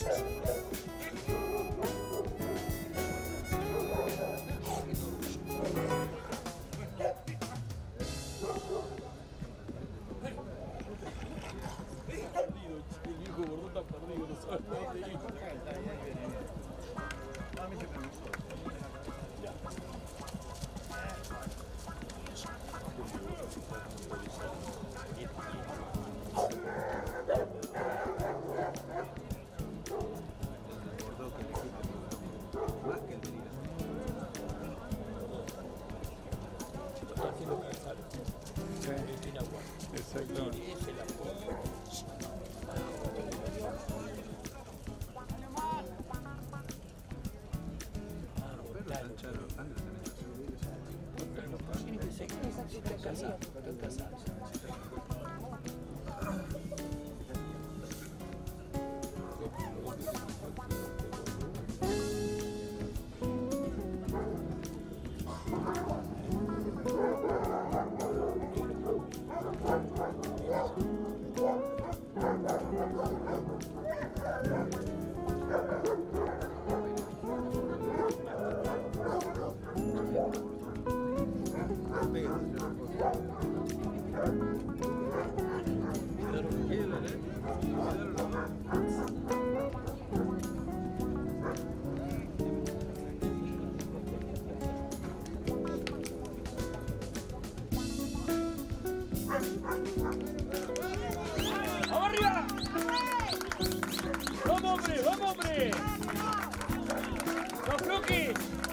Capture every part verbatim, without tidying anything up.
¡Vamos arriba! ¡Vamos, hombre! ¡Vamos, hombre! ¡No aflojes!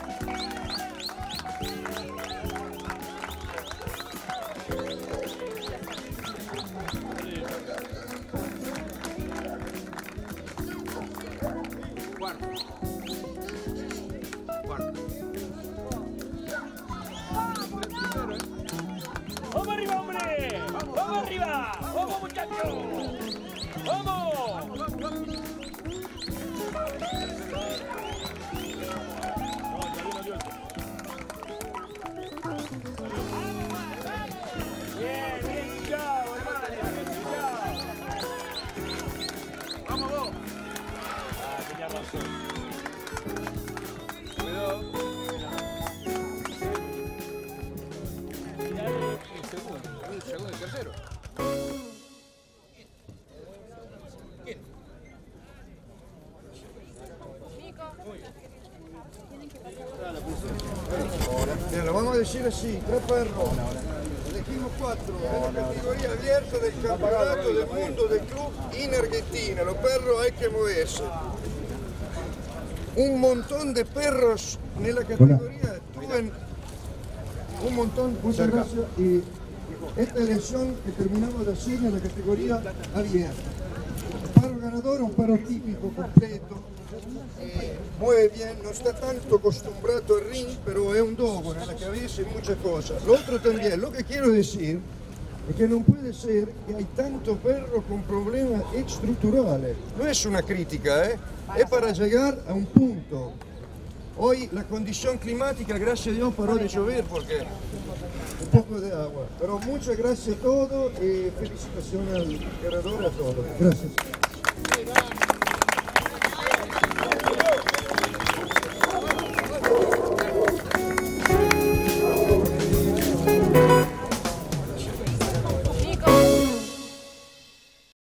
Cuarto. Cuarto. ¡Vamos arriba, hombre! ¡Vamos arriba! ¡Vamos, muchachos! ¡Vamos! Bien, bien, chao, hermano. Chao. Vamos vos. Ah, tenía razón. Cuidado. Mirá El segundo. El segundo y el tercero. Bien, lo vamos a decir así, tres perros. Elegimos cuatro. Es la categoría abierta del campeonato del mundo del club in Argentina. Los perros hay que moverse. Un montón de perros en la categoría. Tuve un montón, muchas gracias. Y esta elección que terminamos de hacer en la categoría abierta. El perro ganador, un perro típico, completo. Eh, mueve bien, no está tanto acostumbrado al ring, pero es un dogo en la cabeza y muchas cosas. Lo otro también, lo que quiero decir es que no puede ser que hay tantos perros con problemas estructurales. No es una crítica, ¿eh? Es para llegar a un punto. Hoy la condición climática, gracias a Dios, paró de llover porque un poco de agua. Pero muchas gracias a todos y felicitaciones al ganador, a todos. Gracias.